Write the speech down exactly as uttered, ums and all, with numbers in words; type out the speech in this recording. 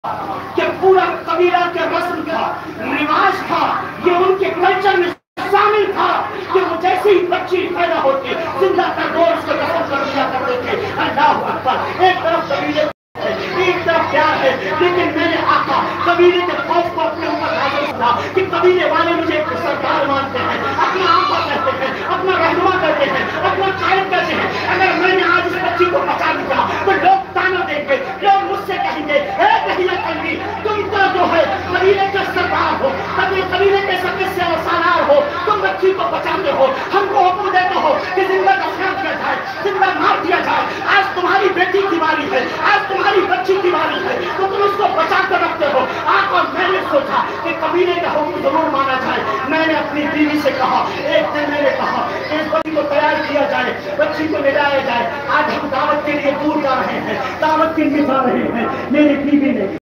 कि पूरा कबीला के रस्म था, रिवाज था, ये उनके कल्चर में शामिल था कि वो जैसे ही बच्ची पैदा होती जिंदा का गोर उसको दफन कर दिया करते थे। अल्लाह अकबर। एक तरफ कबीले एक तरफ प्यार है, लेकिन मैंने आका कबीले के खौफ को अपने ऊपर नाज़िल था कि कबीले वाले मुझे एक सरदार मानते हैं, अपना आका कहते हैं, अपना रहनुमा कहते हैं, अपना कायद कहते हैं। अगर मैंने आज इस बच्ची को बचा दिया तो लोग ताना देंगे, लोग मुझसे कहेंगे तुम तो जो है कबीले के सरदार हो, कभी कबीले के सदस्य और सालार हो, तुम बच्ची को बचाते हो, हमको हुक्म देते हो कि जिंदा दफना दिया जाए, जिंदा मार दिया जाए। आज तुम्हारी बेटी की बारी है, आज तुम्हारी बच्ची की बारी है, तो तुम उसको बचा कर रखते हो। आप और मैंने सोचा कि कबीले का हुक्म जरूर माना जाए। मैंने अपनी बीवी से कहा, एक दिन मैंने कहा इस बच्ची को तैयार किया जाए, बच्ची को ले जाया जाए। आज हम दावत के लिए दूर जा रहे हैं, दावत के लिए जा रहे हैं। मेरी बीवी ने